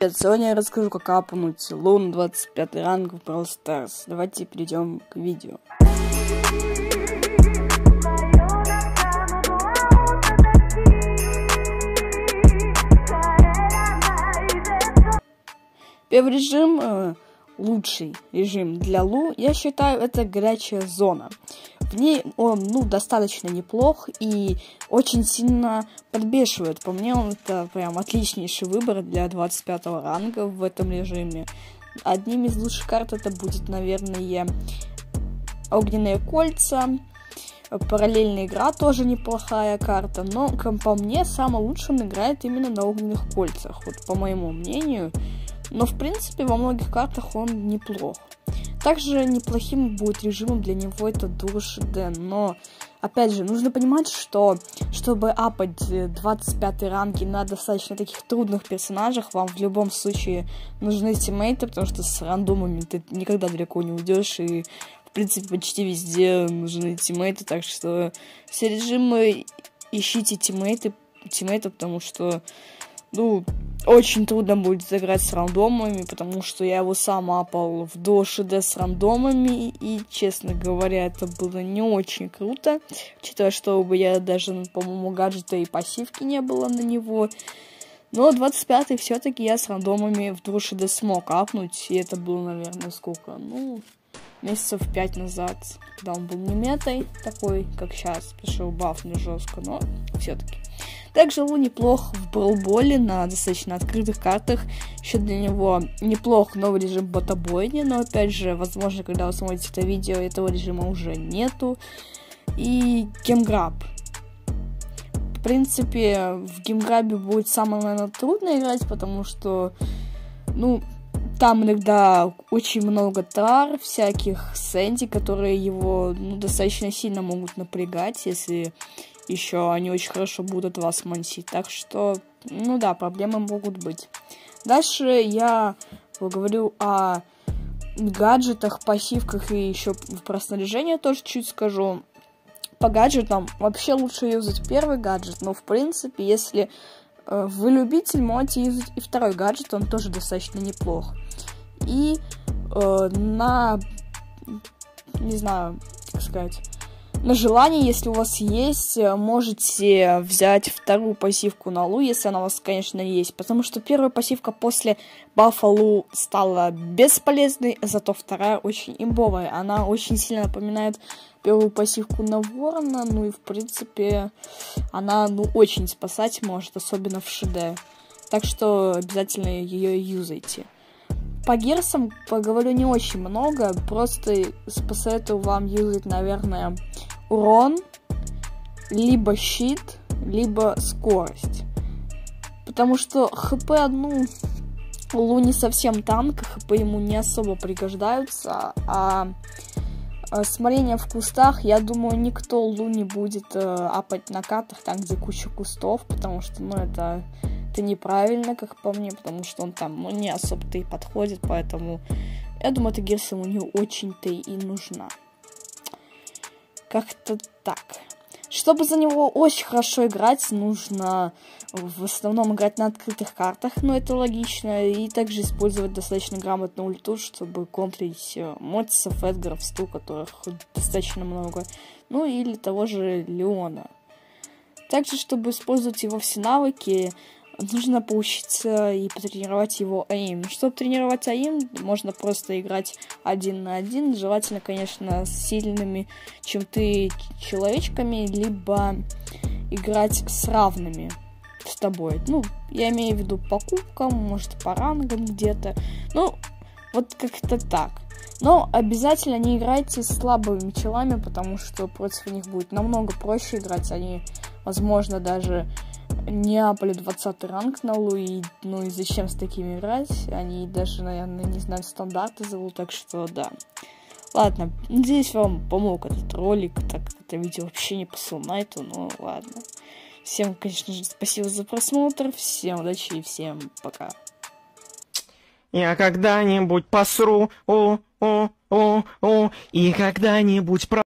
Сегодня я расскажу, как апнуть Лун 25 ранг в Brawl Stars. Давайте перейдем к видео. Первый режим, лучший режим для Лу, я считаю, это горячая зона. В ней он, достаточно неплох и очень сильно подбешивает. По мне, он это прям отличнейший выбор для 25 ранга в этом режиме. Одним из лучших карт это будет, наверное, огненные кольца. Параллельная игра тоже неплохая карта, но, по мне, самый лучший он играет именно на огненных кольцах, вот по моему мнению. Но, в принципе, во многих картах он неплох. Также неплохим будет режимом для него это Душ Дэн. Но, опять же, нужно понимать, что, чтобы апать 25 ранги на достаточно таких трудных персонажах, вам в любом случае нужны тиммейты, потому что с рандомами ты никогда далеко не уйдешь, и, в принципе, почти везде нужны тиммейты. Так что все режимы ищите тиммейты, потому что, очень трудно будет заиграть с рандомами, потому что я его сам апал в ДО-ШД с рандомами, и, честно говоря, это было не очень круто, учитывая, что у меня даже, по-моему, гаджета и пассивки не было на него. Но 25-й все-таки я с рандомами в ДО-ШД смог апнуть, и это было, наверное, сколько? Месяцев 5 назад, когда он был не метой, такой, как сейчас, пришел баф не жестко, но все-таки. Также Лу неплох в Бравлболе на достаточно открытых картах. Еще для него неплох новый режим ботобойни, но опять же, возможно, когда вы смотрите это видео, этого режима уже нету. И гемграб. В принципе, в гемграбе будет самое, наверное, трудно играть, потому что, там иногда очень много тар, всяких Сэнди, которые его достаточно сильно могут напрягать, если еще они очень хорошо будут вас мансить. Так что, проблемы могут быть. Дальше я поговорю о гаджетах, пассивках и еще про снаряжение тоже чуть скажу. По гаджетам вообще лучше юзать первый гаджет, но в принципе, если вы любитель, можете юзать и второй гаджет, он тоже достаточно неплох. И на желание, если у вас есть, можете взять вторую пассивку на Лу, если она у вас, конечно, есть. Потому что первая пассивка после бафа Лу стала бесполезной, зато вторая очень имбовая. Она очень сильно напоминает первую пассивку на Ворона, и в принципе она, очень спасать может, особенно в ШД. Так что обязательно ее юзайте. По герсам поговорю не очень много, просто посоветую вам юзать, наверное, урон, либо щит, либо скорость. Потому что ХП Лу не совсем танк, ХП ему не особо пригождаются, а смотрение в кустах, я думаю, никто Лу не будет апать на картах, там, где куча кустов, потому что, это неправильно, как по мне, потому что он там, не особо-то и подходит, поэтому я думаю, эта герса ему не очень-то и нужна. Как-то так. Чтобы за него очень хорошо играть, нужно в основном играть на открытых картах, но это логично, и также использовать достаточно грамотно ульту, чтобы контрить Мотисов, Эдгаров, Сту, которых достаточно много, или того же Леона. Также, чтобы использовать его все навыки, нужно поучиться и потренировать его аим. Чтобы тренировать аим, можно просто играть 1 на 1. Желательно, конечно, с сильными, чем ты, человечками, либо играть с равными с тобой. Я имею в виду по кубкам, может, по рангам где-то. Вот как-то так. Но обязательно не играйте с слабыми челами, потому что против них будет намного проще играть. Они, возможно, даже не апали 20 ранг на Лу, и зачем с такими играть? Они даже, наверное, не знают стандарты за Лу, так что да. Ладно, надеюсь, вам помог этот ролик, так как это видео вообще не по Soulknight, ладно. Всем, конечно же, спасибо за просмотр, всем удачи и всем пока. Я когда-нибудь посру, и когда-нибудь